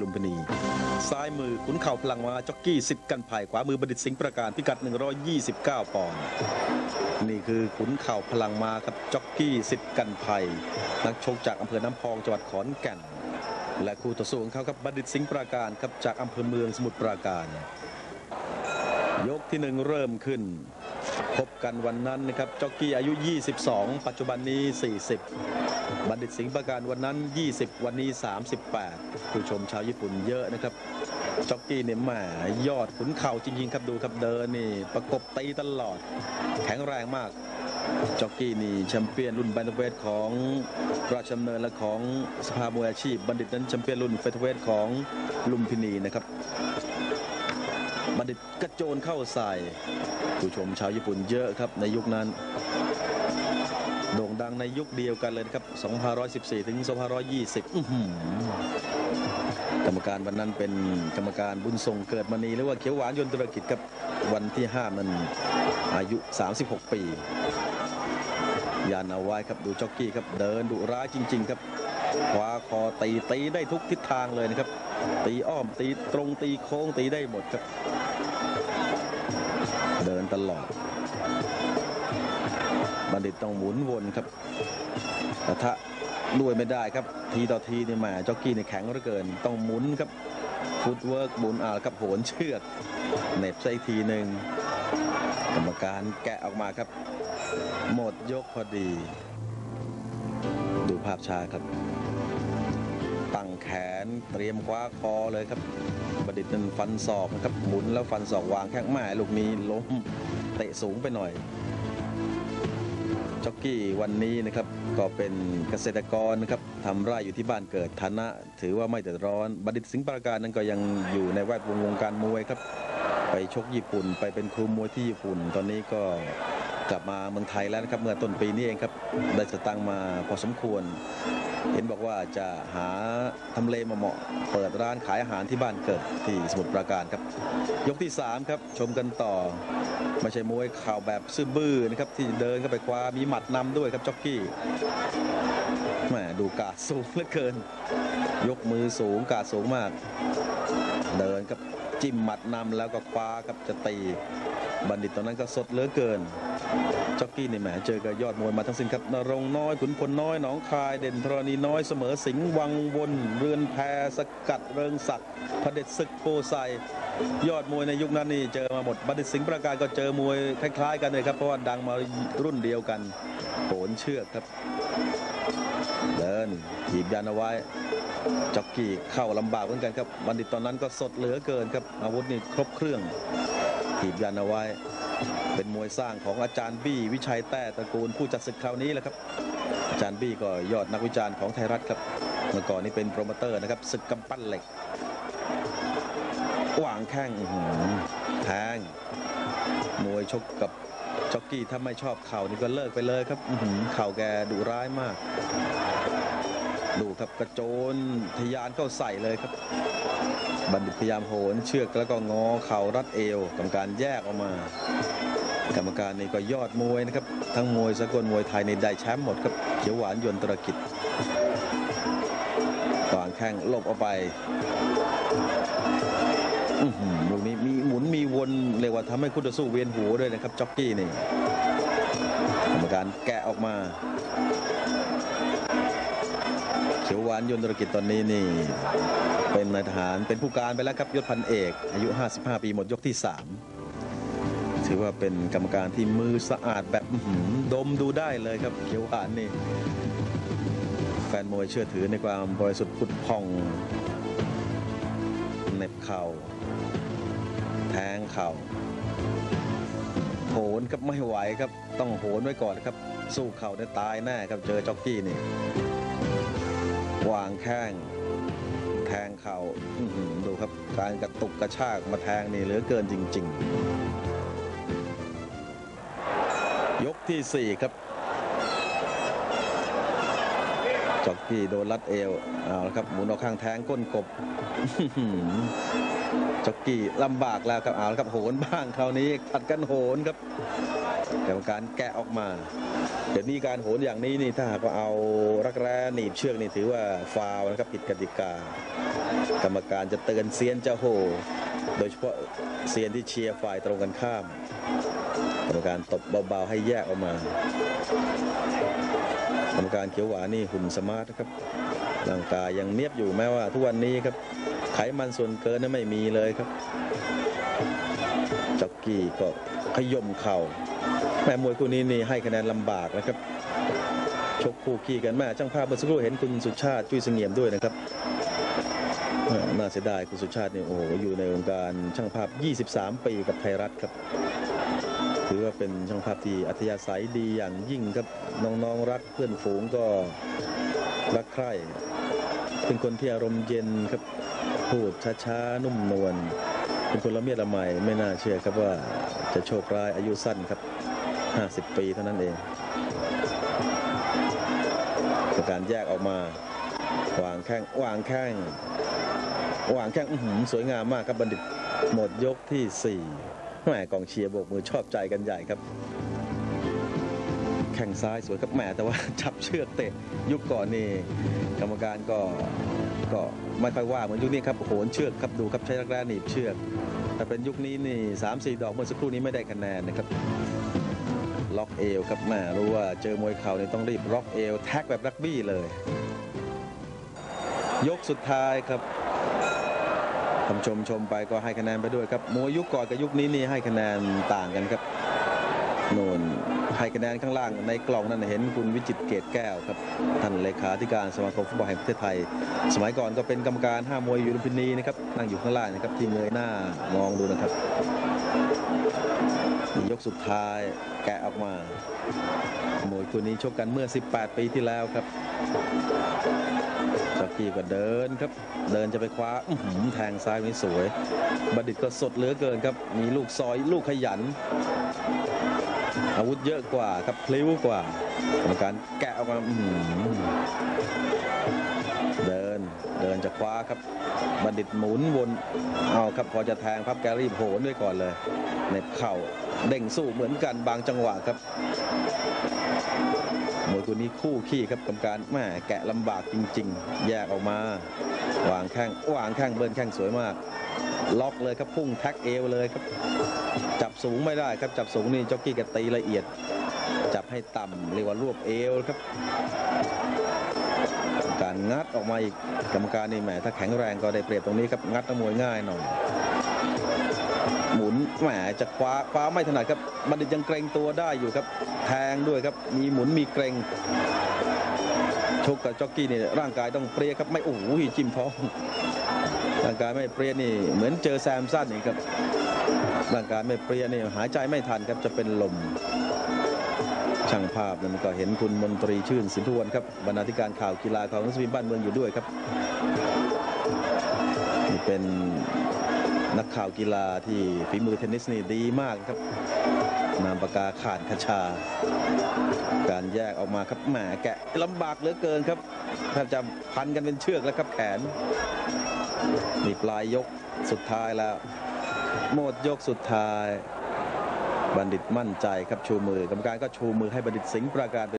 ลุมพินีซ้ายมือขุนเข่าพลังม้าจ็อกกี้สิทธิ์กันภัยขวามือบัณฑิตสิงห์ประการพิกัด129 ปอนด์นี่คือขุนเข่าพลังม้าครับจ็อกกี้สิทธิ์กันภัยนักชกจากอำเภอน้ำพองจังหวัดขอนแก่นและคู่ต่อสู้ของเขาครับบัณฑิตสิงห์ประการครับจากอำเภอเมืองสมุทรปราการยกที่1เริ่มขึ้นพบกันวันนั้นนะครับจ็อกกี้อายุ22ปัจจุบันนี้40บัณฑิตสิงห์ประการวันนั้น20วันนี้38ผู้ชมชาวญี่ปุ่นเยอะนะครับจ็อกกี้เนี่ยแหมยอดขุนเข่าจริงๆครับดูครับเดินนี่ประกบตีตลอดแข็งแรงมากจ็อกกี้นี่แชมเปี้ยนรุ่นแบนด์เวทของราชดำเนินและของสภามวยอาชีพบัณฑิตนั้นแชมเปี้ยนรุ่นเฟเธอร์เวทของลุมพินีนะครับบัณฑิตกระโจนเข้าใส่ผู้ชมชาวญี่ปุ่นเยอะครับในยุคนั้นโด่งดังในยุคเดียวกันเลยครับ2514ถึง2520กรรมการวันนั้นเป็นกรรมการบุญทรงเกิดมณีหรือว่าเขียวหวานยนต์ธุรกิจครับวันที่5นั้นอายุ36ปียานเอาไว้ครับดูจ็อกกี้ครับเดินดุร้ายจริงๆครับขวาคอตีได้ทุกทิศทางเลยนะครับตีอ้อมตีตรงตีโค้งตีได้หมดครับเดินตลอดบัณฑิตต้องหมุนวนครับแต่ถ้าด้วยไม่ได้ครับทีต่อทีนี่มาจ็อกกี้นี่แข็งเหลือเกินต้องหมุนครับฟุตเวิร์กหมุนครับโหนเชือกเหน็บใส่ทีหนึ่งกรรมการแกะออกมาครับหมดยกพอดีดูภาพช้าครับตั้งแขนเตรียมคว้าคอเลยครับบัณฑิตนั้นฟันศอกนะครับหมุนแล้วฟันศอกวางแข้งแม่ลูกนี้ล้มเตะสูงไปหน่อยจ็อกกี้วันนี้นะครับก็เป็นเกษตรกรนะครับทำไร่อยู่ที่บ้านเกิดฐานะถือว่าไม่เดือดร้อนบัณฑิตสิงห์ปราการนั้นก็ยังอยู่ในแวดวงการมวยครับไปชกญี่ปุ่นไปเป็นครูมวยที่ญี่ปุ่นตอนนี้ก็กลับมาเมืองไทยแล้วนะครับเมื่อต้นปีนี้เองครับได้สตังค์มาพอสมควรเห็นบอกว่าจะหาทำเลมาเหมาะเปิดร้านขายอาหารที่บ้านเกิดที่สมุทรปราการครับยกที่3ครับชมกันต่อไม่ใช่มวยเข่าแบบซื่อบื้อนะครับที่เดินเข้าไปคว้ามีหมัดนำด้วยครับจ็อกกี้แหมดูกาดสูงเหลือเกินยกมือสูงกาดสูงมากเดินครับจิ้มหมัดนำแล้วก็คว้าครับจะตีบัณฑิตตอนนั้นก็สดเหลือเกินจ็อกกี้นี่แหมเจอกับยอดมวยมาทั้งสิ้นครับนรงน้อยขุนพลน้อยหนองคายเด่นธรณีน้อยเสมอสิงห์วังวนเรือนแพสกัดเริงศักดิ์พเด็จศึกโพไซยอดมวยในยุคนั้นนี่เจอมาหมดบัณฑิตสิงห์ประการก็เจอมวยคล้ายๆกันเลยครับเพราะว่าดังมารุ่นเดียวกันโหนเชือกครับเดินถีบยันเอาไว้จ็อกกี้เข้าลำบากเหมือนกันครับบัณฑิตตอนนั้นก็สดเหลือเกินครับอาวุธนี่ครบเครื่องถีบยันเอาไว้เป็นมวยสร้างของอาจารย์บี้วิชัยแต้ตระกูลผู้จัดศึกคราวนี้แหละครับอาจารย์บี้ก็ยอดนักวิจารณ์ของไทยรัฐครับเมื่อก่อนนี้เป็นโปรโมเตอร์นะครับศึกกำปั้นเหล็กวางแข้งแทงมวยชกกับจ็อกกี้ถ้าไม่ชอบเข่านี่ก็เลิกไปเลยครับเข่าแกดุร้ายมากดูครับกระโจนทะยานเข้าใส่เลยครับบัณฑิตพยายามโหนเชือกแล้วก็งอเข่ารัดเอวกรรมการแยกออกมากรรมการนี่ก็ยอดมวยนะครับทั้งมวยสากลมวยไทยในได้แชมป์หมดครับเขียวหวานยนต์ธุรกิจวางแข้งหลบออกไปลูกนี้มีหมุนมีวนเรียกว่าทำให้คู่ต่อสู้เวียนหัวด้วยนะครับจ็อกกี้นี่กรรมการแกะออกมาเขียวหวานยนต์ธุรกิจตอนนี้นี่เป็นนายทหารเป็นผู้การไปแล้วครับยศพันเอกอายุ55ปีหมดยกที่3ถือว่าเป็นกรรมการที่มือสะอาดแบบดมดูได้เลยครับเขียวหวานนี่แฟนมวยเชื่อถือในความบริสุทธิ์ผุดผ่องเหน็บเข่าแทงเข่าโหนครับไม่ไหวครับต้องโหนไว้ก่อนครับสู้เข่าได้ตายแน่ครับเจอจ็อกกี้นี่วางแข้งแทงเข่าดูครับการกระตุกกระชากมาแทงนี่เหลือเกินจริงๆยกที่4ครับจ็อกกี้โดนรัดเอวเอาละครับหมุนออกข้างแทงก้นกบจ็อกกี้ลำบากแล้วครับเอาละครับโหนบ้างคราวนี้ผัดกันโหนครับกรรมการแกะออกมาเดี๋ยวนี้การโหนอย่างนี้นี่ถ้าหากว่าเอารักแร้หนีบเชือกนี่ถือว่าฟาวล์นะครับผิดกติกากรรมการจะเตือนเซียนจะโหโดยเฉพาะเซียนที่เชียร์ฝ่ายตรงกันข้ามกรรมการตบเบาๆให้แยกออกมากรรมการเขียวหวานนี่หุ่นสมาร์ทนะครับร่างกายยังเนียบอยู่แม้ว่าทุกวันนี้ครับไขมันส่วนเกินนั้นไม่มีเลยครับจ็อกกี้ก็ขย่มเข่าแม่มวยคู่นี้นี่ให้คะแนนลำบากนะครับชกคู่ขี้กันแม่ช่างภาพเมื่อสักครู่เห็นคุณสุชาติจุ้ยเสงี่ยมด้วยนะครับน่าเสียดายคุณสุชาตินี่โอ้โหอยู่ในวงการช่างภาพ23 ปีกับไทยรัฐครับถือว่าเป็นช่างภาพที่อัธยาศัยดีอย่างยิ่งครับน้องๆรักเพื่อนฝูงก็รักใคร่เป็นคนที่อารมณ์เย็นครับพูดช้าๆนุ่มนวลเป็นคนละเมียดละไมไม่น่าเชื่อครับว่าจะโชคร้ายอายุสั้นครับ50 ปีเท่านั้นเองการแยกออกมาวางแข้งสวยงามมากครับบัณฑิตหมดยกที่4แหมกองเชียร์โบกมือชอบใจกันใหญ่ครับแข้งซ้ายสวยครับแหมแต่ว่าจับเชือกเตะยุคก่อนนี่กรรมการก็ไม่ค่อยว่าเหมือนยุคนี้ครับโหนเชือกครับดูครับใช้รักแร้หนีบเชือกแต่เป็นยุคนี้นี่3-4 ดอกเมื่อสักครู่นี้ไม่ได้คะแนนนะครับล็อกเอวครับแหมรู้ว่าเจอมวยเข่านี่ต้องรีบล็อกเอวแท็กแบบรักบี้เลยยกสุดท้ายครับท่านชมไปก็ให้คะแนนไปด้วยครับมวยยุคก่อนกับยุคนี้นี่ให้คะแนนต่างกันครับโน่นให้คะแนนข้างล่างในกล่องนั้นเห็นคุณวิจิตรเกตแก้วครับท่านเลขาธิการสมาคมฟุตบอลแห่งประเทศไทยสมัยก่อนก็เป็นกรรมการ5 มวยอยู่ลุมพินีนะครับนั่งอยู่ข้างล่างนะครับที่เงยหน้ามองดูนะครับยกสุดท้ายแกะออกมามวยคู่นี้ชกกันเมื่อ18 ปีที่แล้วครับจ็อกกี้ก็เดินครับเดินจะไปคว้าแทงซ้ายนี่สวยบัณฑิตก็สดเหลือเกินครับมีลูกซอยลูกขยันอาวุธเยอะกว่าครับพลิ้วกว่ากรรมการแกะออกมาเดินจะคว้าครับบัณฑิตหมุนวนเอาครับพอจะแทงพับแกรีบโหนด้วยก่อนเลยเน็บเข่าเด้งสู้เหมือนกันบางจังหวะครับมวยคู่นี้คู่ขี้ครับกรรมการแม่แกะลำบากจริงๆแยกออกมาวางแข้งเบิร์นแข้งสวยมากล็อกเลยครับพุ่งแท็กเอวเลยครับจับสูงไม่ได้ครับจับสูงนี่จ็อกกี้กตีละเอียดจับให้ต่ำเรียกว่ารวบเอวครับการงัดออกมาอีกกรรมการนี่แหมถ้าแข็งแรงก็ได้เปรียบตรงนี้ครับงัดนักมวยง่ายหน่อยหมุนแหมจะคว้าไม่ถนัดครับบัณฑิตยังเกรงตัวได้อยู่ครับแทงด้วยครับมีหมุนมีเกรงชกกับจ็อกกี้นี่ร่างกายต้องเปรี้ยครับไม่โอ้โหจิ้มท้องร่างกายไม่เปรี้ยนี่เหมือนเจอแซมสันนี่ครับร่างกายไม่เปรี้ยนี่หายใจไม่ทันครับจะเป็นลมช่างภาพนั้นก็เห็นคุณมนตรีชื่นสินทุวรรณครับบรรณาธิการข่าวกีฬาของหนังสือพิมพ์บ้านเมืองอยู่ด้วยครับนี่เป็นนักข่าวกีฬาที่ฝีมือเทนนิสนี่ดีมากครับนามปากกาข่านคชาการแยกออกมาครับแหมแกะลำบากเหลือเกินครับแทบจะพันกันเป็นเชือกแล้วครับแขนนี่ปลายยกสุดท้ายแล้วหมดยกสุดท้ายบัณฑิตมั่นใจครับชูมือกรรมการก็ชูมือให้บัณฑิตสิงห์ปราการ